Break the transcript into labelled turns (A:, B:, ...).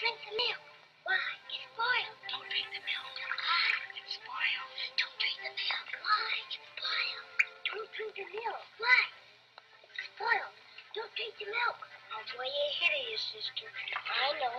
A: drink the milk. Why? It's spoiled.
B: Don't drink the milk. Why? It's spoiled.
A: Don't drink the milk. Why? It's spoiled. Don't drink the milk. Why? It's spoiled. Don't drink the milk. I'm way ahead of you, sister. I know.